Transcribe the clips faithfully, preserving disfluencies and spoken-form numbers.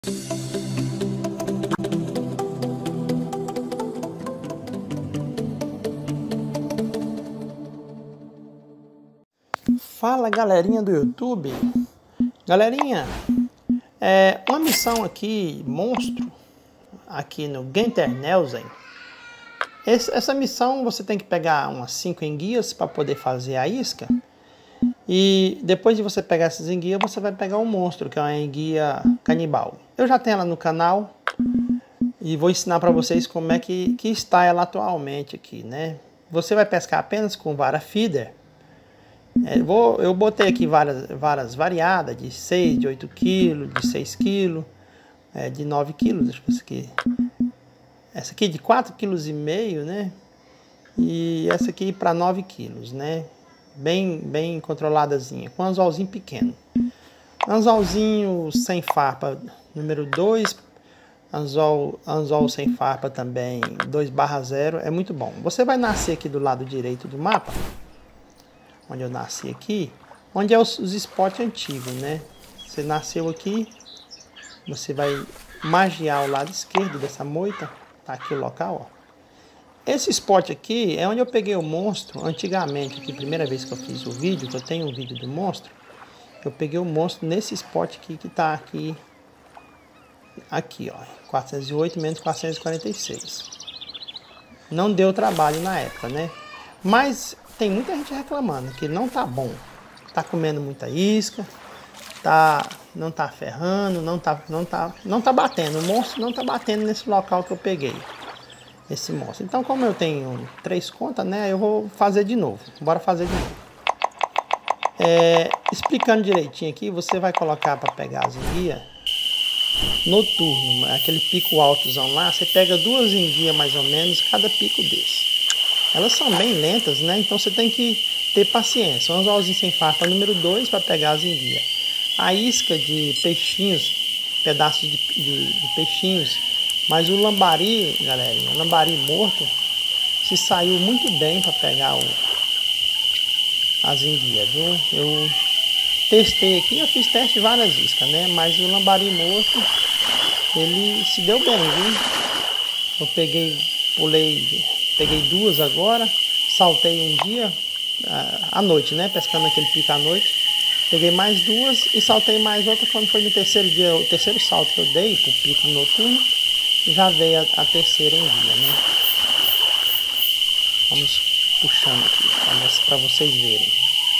Fala, galerinha do YouTube. Galerinha, é uma missão aqui, monstro, aqui no Genternelsen. Essa missão você tem que pegar umas cinco enguias para poder fazer a isca. E depois de você pegar essas enguias, você vai pegar um monstro, que é uma enguia canibal. Eu já tenho ela no canal e vou ensinar para vocês como é que, que está ela atualmente aqui, né? Você vai pescar apenas com vara feeder. É, vou, eu botei aqui várias, várias variadas, de seis, de oito quilos, de seis quilos, é, de nove quilos, deixa eu ver essa aqui. Essa aqui de quatro vírgula cinco quilos, né? E essa aqui para nove quilos, né? Bem, bem controladazinha, com anzolzinho pequeno. Anzolzinho sem farpa número dois, anzol, anzol sem farpa também dois barra zero, é muito bom. Você vai nascer aqui do lado direito do mapa, onde eu nasci aqui, onde é os, os spots antigos, né? Você nasceu aqui, você vai magiar o lado esquerdo dessa moita, tá aqui o local, ó. Esse spot aqui é onde eu peguei o monstro antigamente, que primeira vez que eu fiz o vídeo, que eu tenho um vídeo do monstro, eu peguei o monstro nesse spot aqui que tá aqui, aqui, ó, quatrocentos e oito menos quatrocentos e quarenta e seis. Não deu trabalho na época, né? Mas tem muita gente reclamando que não tá bom, tá comendo muita isca, tá, não tá ferrando, não tá, não tá, não tá batendo, o monstro não tá batendo nesse local que eu peguei, esse monstro. Então, como eu tenho três contas, né, eu vou fazer de novo, bora fazer de novo. É, explicando direitinho aqui, você vai colocar para pegar as enguias noturno, aquele pico altozão lá, você pega duas enguias mais ou menos, cada pico desse. Elas são bem lentas, né? Então você tem que ter paciência. Um anzolzinho sem farpa número dois para pegar as enguias. A isca de peixinhos, pedaços de, de, de peixinhos. Mas o lambari, galerinha, o lambari morto, se saiu muito bem para pegar o, as enguias, viu? Eu testei aqui, eu fiz teste de várias iscas, né? Mas o lambari morto, ele se deu bem, viu? Eu peguei, pulei... Peguei duas agora, saltei um dia, à noite, né? Pescando aquele pico à noite. Peguei mais duas e saltei mais outra quando foi no terceiro dia, o terceiro salto que eu dei pro pico noturno, já veio a, a terceira em dia, né? Vamos puxando aqui, para vocês verem.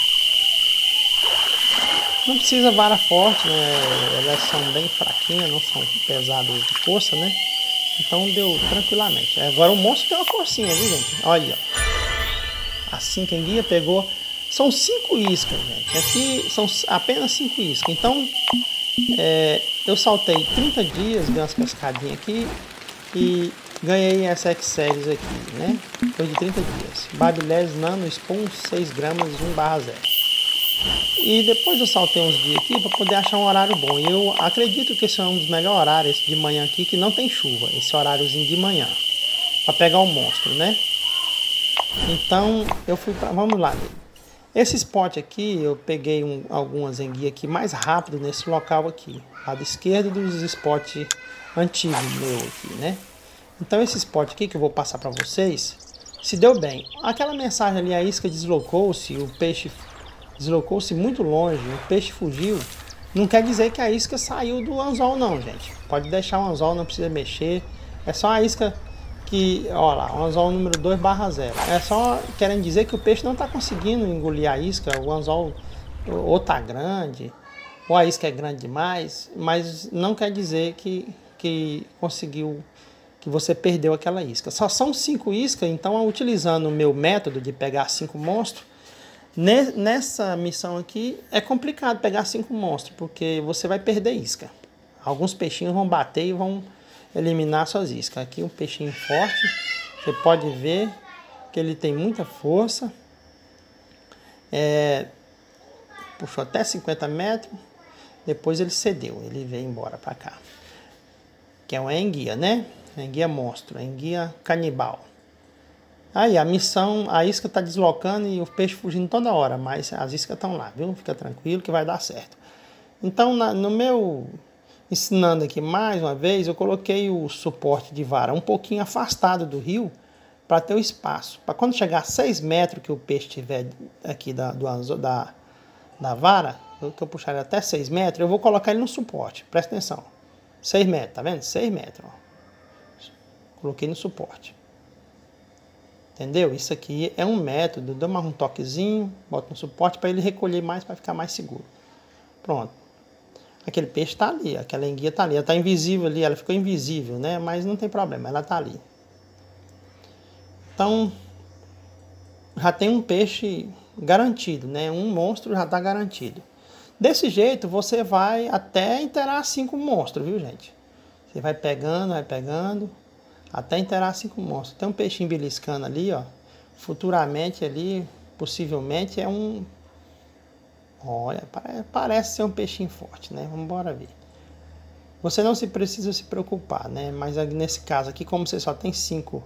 Não precisa vara forte, né? Elas são bem fraquinhas, não são pesadas de força, né? Então deu tranquilamente. Agora o monstro tem uma forcinha, viu, gente? Olha, assim que a enguia pegou. São cinco iscas, gente. Aqui são apenas cinco iscas. Então, é, eu saltei trinta dias, dei umas pescadinhas aqui e ganhei essa X-Series aqui, né? Foi de trinta dias. Babilés Nano Spoon seis gramas um barra zero. E depois eu saltei uns dias aqui para poder achar um horário bom. E eu acredito que esse é um dos melhores horários, esse de manhã aqui, que não tem chuva. Esse horáriozinho de manhã. Para pegar o monstro, né? Então, eu fui para... Vamos lá. Esse spot aqui, eu peguei um, algumas enguias aqui mais rápido nesse local aqui. Lado esquerdo dos spots antigos meu aqui, né? Então, esse spot aqui que eu vou passar para vocês, se deu bem. Aquela mensagem ali, a isca deslocou-se, o peixe... deslocou-se muito longe, o peixe fugiu, não quer dizer que a isca saiu do anzol não, gente. Pode deixar o anzol, não precisa mexer. É só a isca que, ó lá, o anzol número dois barra zero. É só querendo dizer que o peixe não está conseguindo engolir a isca, o anzol ou tá grande, ou a isca é grande demais, mas não quer dizer que, que conseguiu, que você perdeu aquela isca. Só são cinco iscas, então utilizando o meu método de pegar cinco monstros, nessa missão aqui é complicado pegar cinco monstros, porque você vai perder isca. Alguns peixinhos vão bater e vão eliminar suas iscas. Aqui um peixinho forte, você pode ver que ele tem muita força. É, puxou até cinquenta metros, depois ele cedeu, ele veio embora para cá. Que é uma enguia, né? Enguia monstro, enguia canibal. Aí a missão, a isca está deslocando e o peixe fugindo toda hora, mas as iscas estão lá, viu? Fica tranquilo que vai dar certo. Então, na, no meu ensinando aqui mais uma vez, eu coloquei o suporte de vara um pouquinho afastado do rio para ter o espaço. Para quando chegar a seis metros que o peixe estiver aqui da, do anzol, da, da vara, que eu puxar ele até seis metros, eu vou colocar ele no suporte. Presta atenção. seis metros, tá vendo? seis metros. Ó. Coloquei no suporte. Entendeu? Isso aqui é um método. Dou mais um toquezinho, boto no suporte para ele recolher mais, para ficar mais seguro. Pronto. Aquele peixe está ali, aquela enguia está ali. Ela está invisível ali, ela ficou invisível, né? Mas não tem problema, ela está ali. Então, já tem um peixe garantido, né? Um monstro já está garantido. Desse jeito, você vai até inteirar cinco monstros, viu, gente? Você vai pegando, vai pegando, até inteirar cinco monstros. Tem um peixinho beliscando ali, ó. Futuramente ali, possivelmente, é um... Olha, parece ser um peixinho forte, né? Vamos embora ver. Você não se precisa se preocupar, né? Mas nesse caso aqui, como você só tem cinco...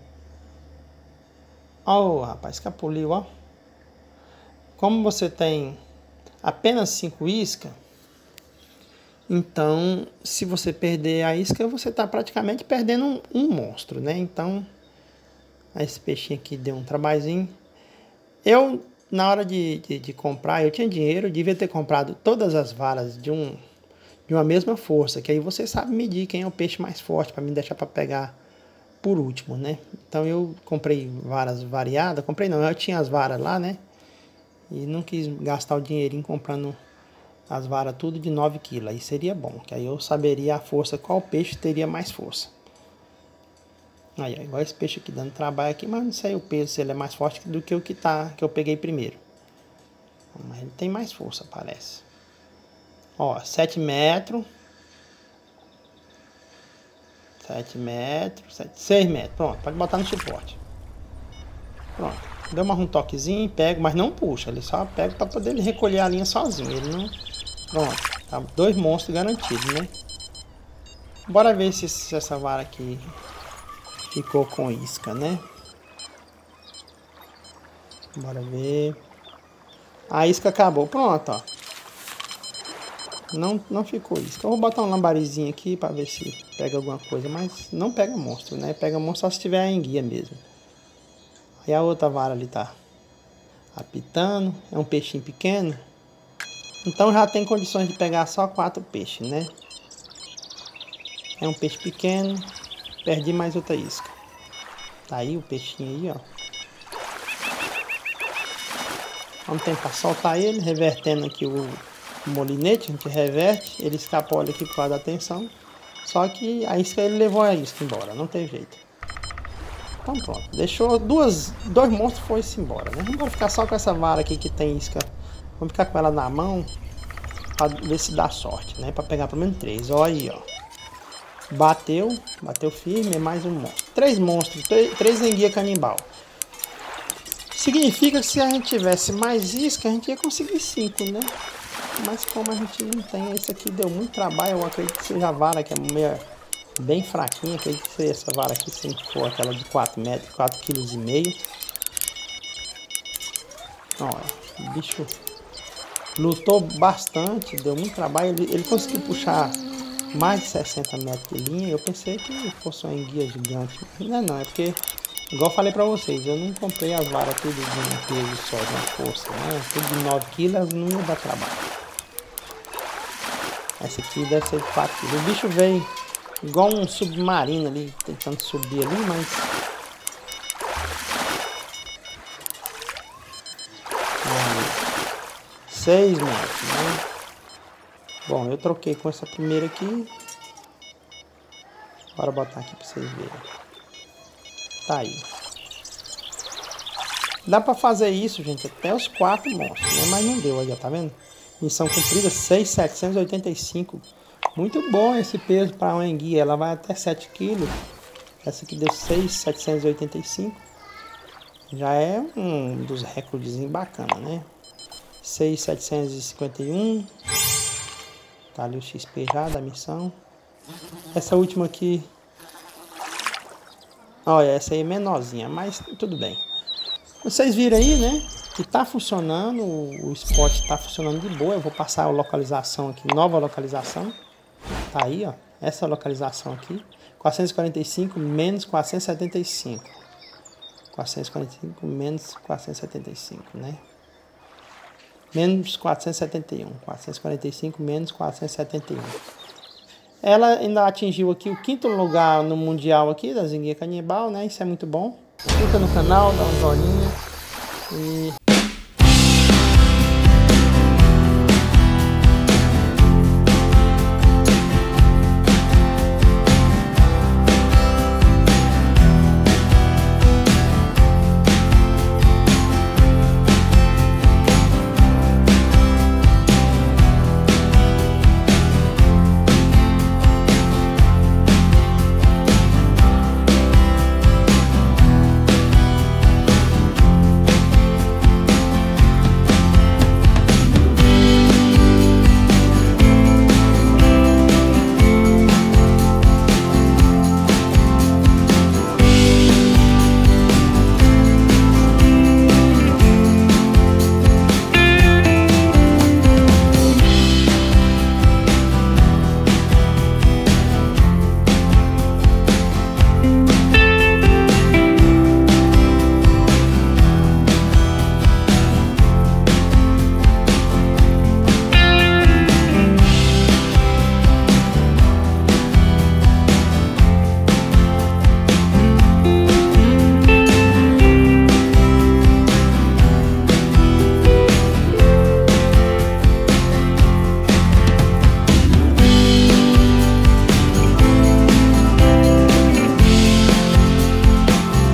Ó, oh, rapaz, escapuliu, ó. Como você tem apenas cinco iscas, então, se você perder a isca, você está praticamente perdendo um, um monstro, né? Então, esse peixinho aqui deu um trabalhinho. Eu... Na hora de, de, de comprar, eu tinha dinheiro, eu devia ter comprado todas as varas de, um, de uma mesma força, que aí você sabe medir quem é o peixe mais forte, para me deixar para pegar por último, né? Então eu comprei varas variadas, comprei não, eu tinha as varas lá, né? E não quis gastar o dinheirinho comprando as varas tudo de nove quilos, aí seria bom, que aí eu saberia a força, qual peixe teria mais força. Aí, ó, igual esse peixe aqui dando trabalho aqui, mas não sei o peso, se ele é mais forte do que o que, tá, que eu peguei primeiro. Mas ele tem mais força, parece. Ó, sete metros. sete metros, sete, seis metros. Pronto, pode botar no suporte. Pronto. Deu mais um toquezinho, pego, mas não puxa. Ele só pega para poder ele recolher a linha sozinho. Ele não... Pronto. Tá, dois monstros garantidos, né? Bora ver se, se essa vara aqui... ficou com isca, né? Bora ver. A isca acabou. Pronto, ó. Não, não ficou isca. Eu vou botar um lambarizinho aqui para ver se pega alguma coisa. Mas não pega monstro, né? Pega monstro só se tiver a enguia mesmo. E a outra vara ali tá apitando. É um peixinho pequeno. Então já tem condições de pegar só quatro peixes, né? É um peixe pequeno. Perdi mais outra isca. Tá aí o peixinho aí, ó. Vamos tentar soltar ele, revertendo aqui o molinete. A gente reverte, ele escapou ali aqui por causa da tensão. Só que a isca, ele levou a isca embora, não tem jeito. Então pronto, deixou duas, dois monstros, foi-se embora, né? Vamos ficar só com essa vara aqui que tem isca. Vamos ficar com ela na mão, pra ver se dá sorte, né? Pra pegar pelo menos três, olha aí, ó. Bateu, bateu firme, é mais um monstro. Três monstros, três, três enguia canibal. Significa que se a gente tivesse mais isca, a gente ia conseguir cinco, né? Mas como a gente não tem, esse aqui deu muito trabalho. Eu acredito que seja a vara que é meio, bem fraquinha. Acredito que seja essa vara aqui, se for aquela de quatro metros, quatro vírgula cinco quilos. Olha, o bicho lutou bastante, deu muito trabalho. Ele, ele conseguiu puxar mais de sessenta metros de linha. Eu pensei que fosse uma enguia gigante. Não é não, é porque, igual eu falei pra vocês, eu não comprei as varas tudo de um peso só, de uma força, né? Tudo de nove quilos, não ia dar trabalho. Essa aqui deve ser de quatro quilos. O bicho veio igual um submarino ali, tentando subir ali, mas... Aí, seis metros, né? Bom, eu troquei com essa primeira aqui. Bora botar aqui pra vocês verem. Tá aí. Dá pra fazer isso, gente, até os quatro monstros, né? Mas não deu aí, ó, tá vendo? Missão cumprida, seis mil setecentos e oitenta e cinco. Muito bom esse peso para uma enguia. Ela vai até sete quilos. Essa aqui deu seis mil setecentos e oitenta e cinco. Já é um dos recordes bacana, né? seis mil setecentos e cinquenta e um. Tá ali o X P já da missão. Essa última aqui, olha, essa aí é menorzinha, mas tudo bem. Vocês viram aí, né? Que tá funcionando, o spot tá funcionando de boa. Eu vou passar a localização aqui, nova localização. tá aí, ó. Essa localização aqui. quatrocentos e quarenta e cinco menos quatrocentos e setenta e cinco. quatrocentos e quarenta e cinco menos quatrocentos e setenta e cinco, né? Menos quatrocentos e setenta e um. quatrocentos e quarenta e cinco menos quatrocentos e setenta e um. Ela ainda atingiu aqui o quinto lugar no mundial aqui da Zinguinha Canibal, né? Isso é muito bom. Clica no canal, dá um joinha e...